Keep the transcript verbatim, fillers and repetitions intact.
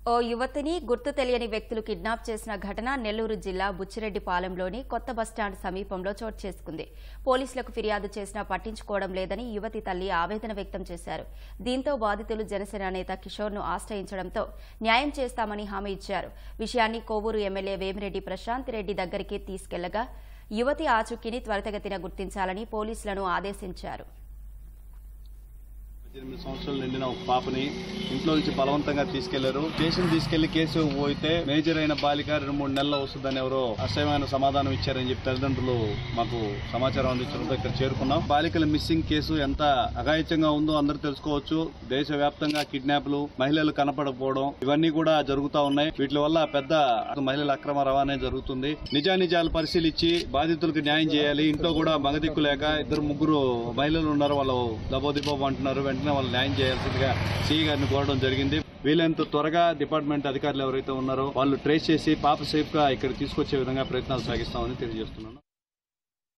ఓ యువతిని గుర్తు తెలియని వ్యక్తులు కిడ్నాప్ చేసిన ఘటన నెల్లూరు జిల్లా బుచ్చిరెడ్డిపాలెంలోని కొత్త బస్టాండ్ సమీపంలో చోటు చేసుకుంది. పోలీసులకు ఫిర్యాదు చేసినా పట్టించుకోవడం లేదని యువతి తల్లి ఆవేదన వ్యక్తం చేశారు. దీంతో బాధితులు జనసేన నేత కిషోర్ను ఆశ్రయించడంతో న్యాయం చేస్తామని హామీ ఇచ్చారు. విషయాన్ని కోవూరు ఎమ్మెల్యే వేమిరెడ్డి ప్రశాంత్ రెడ్డి దగ్గరికి తీసుకెళ్లగా యువతి ఆచూకీని త్వరితగతిన గుర్తించాలని పోలీసులను ఆదేశించారు. ఎనిమిది సంవత్సరాలు నిండిన ఒక పాపని ఇంట్లో నుంచి బలవంతంగా తీసుకెళ్లారు. స్టేషన్ తీసుకెళ్లి కేసు పోయితే మేజర్ అయిన బాలిక రెండు మూడు నెలలు వస్తుందని ఎవరో అసహ్యమైన సమాధానం ఇచ్చారని చెప్పి తల్లిదండ్రులు మాకు సమాచారం అందించడంతో ఇక్కడ చేరుకున్నాం. బాలికల మిస్సింగ్ కేసు ఎంత అఘాయిత్యంగా ఉందో అందరూ తెలుసుకోవచ్చు. దేశవ్యాప్తంగా కిడ్నాప్లు, మహిళలు కనపడకపోవడం ఇవన్నీ కూడా జరుగుతూ ఉన్నాయి. వీటి వల్ల పెద్ద మహిళల అక్రమ రవాణా జరుగుతుంది. నిజానిజాలు పరిశీలించి బాధితులకు న్యాయం చేయాలి. ఇంట్లో కూడా మగదిక్కు లేక ఇద్దరు ముగ్గురు మహిళలు ఉన్నారు. వాళ్ళు దబోదిబోబు అంటున్నారు. వాళ్ళు న్యాయం చేయాల్సిందిగా సీ గారిని కోరడం జరిగింది. వీలైనంత త్వరగా డిపార్ట్మెంట్ అధికారులు ఎవరైతే ఉన్నారో వాళ్ళు ట్రేస్ చేసి పాప సేఫ్ గా ఇక్కడ తీసుకొచ్చే విధంగా ప్రయత్నాలు సాగిస్తామని తెలియజేస్తున్నాను.